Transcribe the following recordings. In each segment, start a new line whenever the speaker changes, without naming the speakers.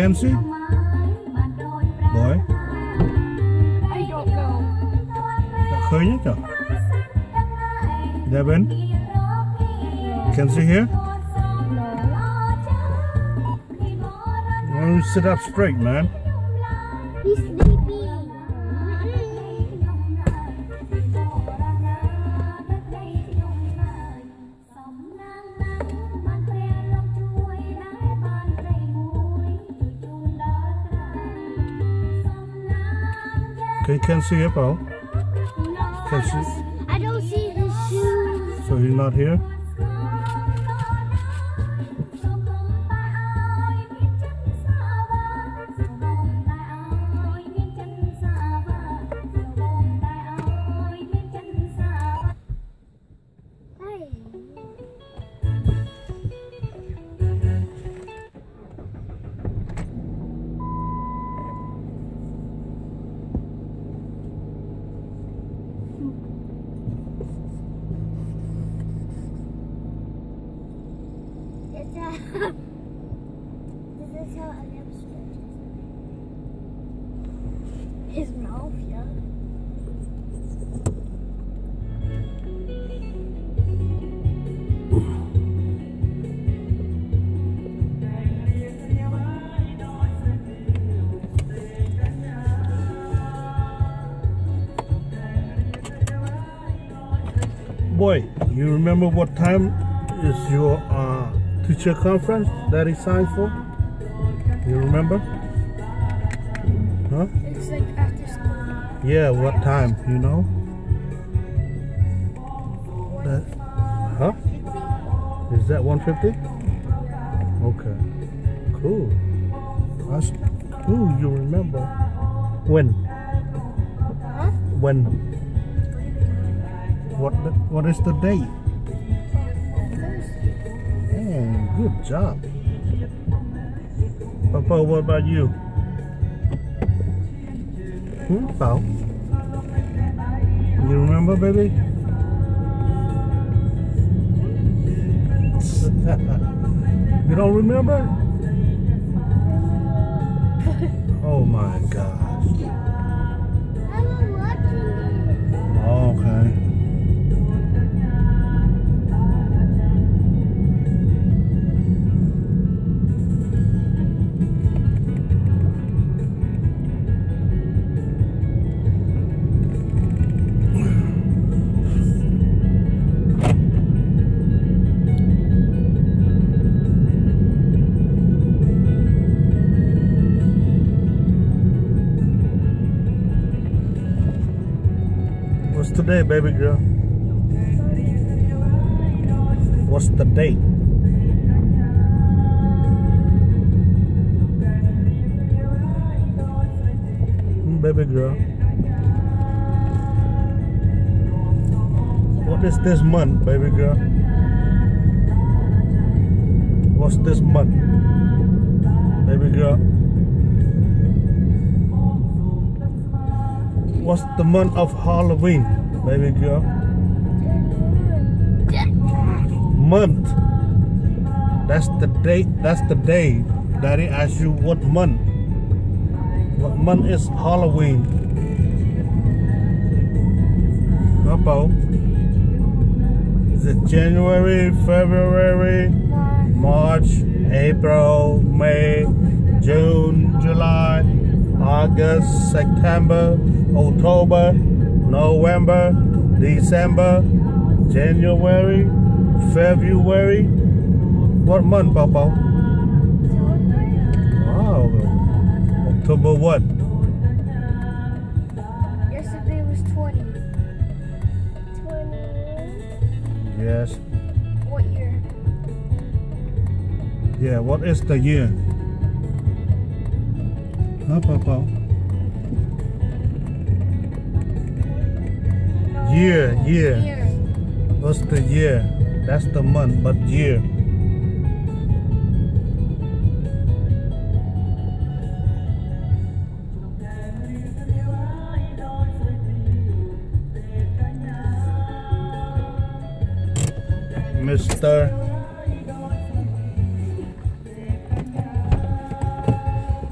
Kenzie? Boy?
I don't know.
Khơi nhất rồi. Devin? Kenzie here? Why don't you sit up straight, man?
He's sleepy.
Okay, Kenzie here, Paul. Kenzie?
I don't see his shoes.
So he's not here?
This is how I am stretches. His mouth, yeah.
Boy, you remember what time is your teacher conference that he signed for? You remember? Huh?
It's like after school.
Yeah, what time, you know? That, huh? Is that 1:50? Okay. Cool. That's cool, you remember. When?
Huh?
When? What is the date? Man, good job. Papa, what about you? Paul? You remember, baby? You don't remember? Oh my gosh.
I was watching it.
Oh, okay. What's today, baby girl? What's the date? Baby girl. What is this month, baby girl? What's this month? Baby girl. What's the month of Halloween, baby girl? Month. That's the date. That's the day. Daddy asked you what month. What month is Halloween? Papa. Is it January, February, March, April, May, June, July, August, September, October, November, December, January, February? What month, Papa? Wow. October what?
Yesterday was 20. 20.
Yes.
What year?
Yeah, what is the year? Huh, Papa?
No.
Year.
Year.
What's the year? That's the month, but year. Mr.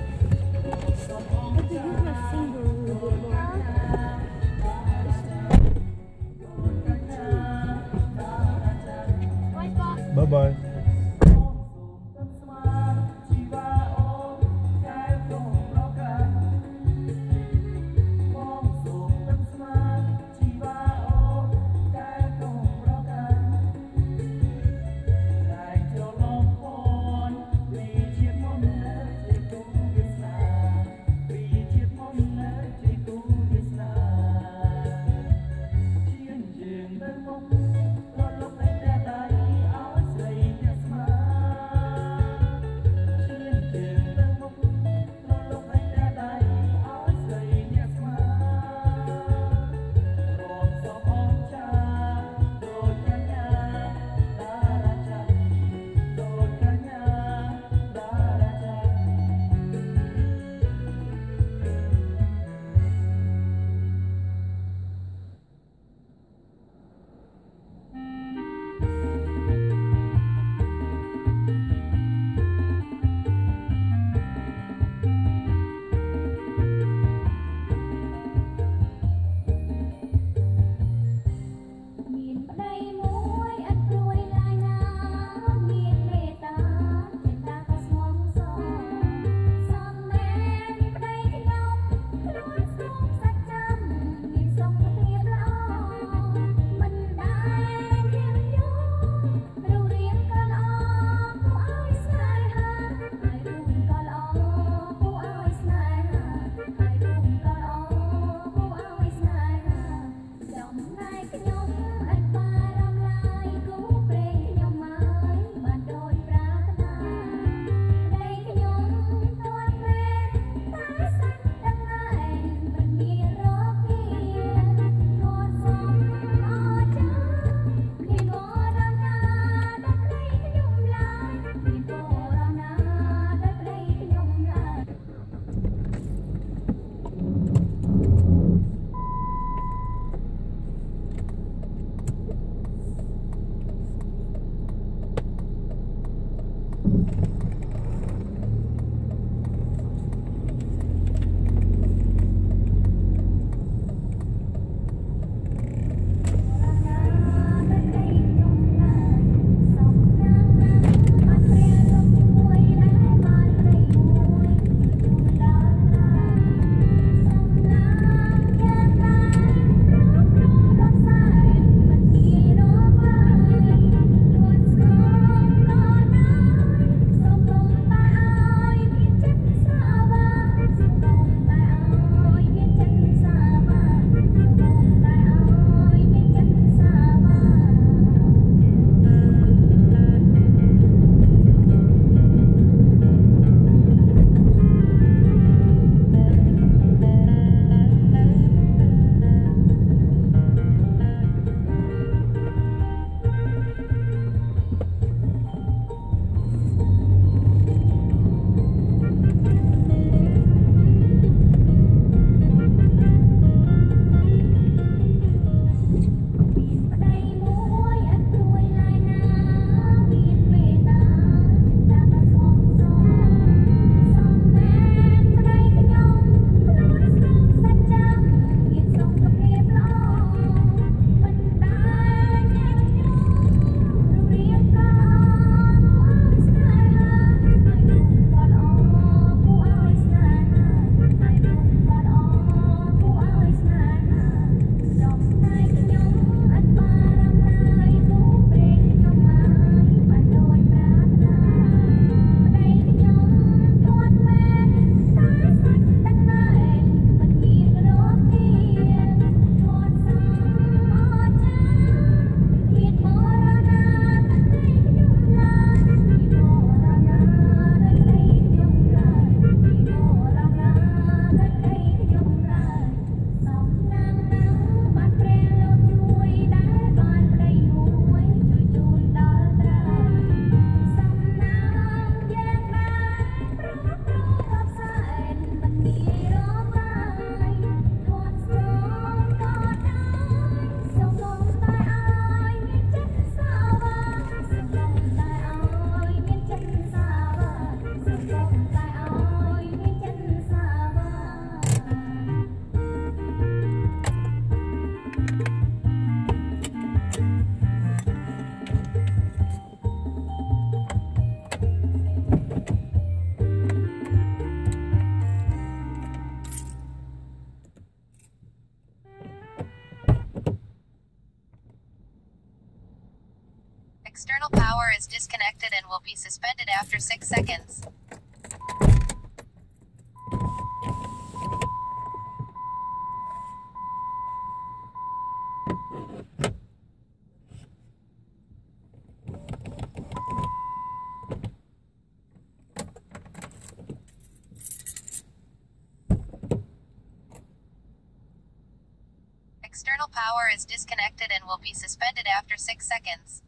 External power is disconnected and will be suspended after 6 seconds. External power is disconnected and will be suspended after 6 seconds.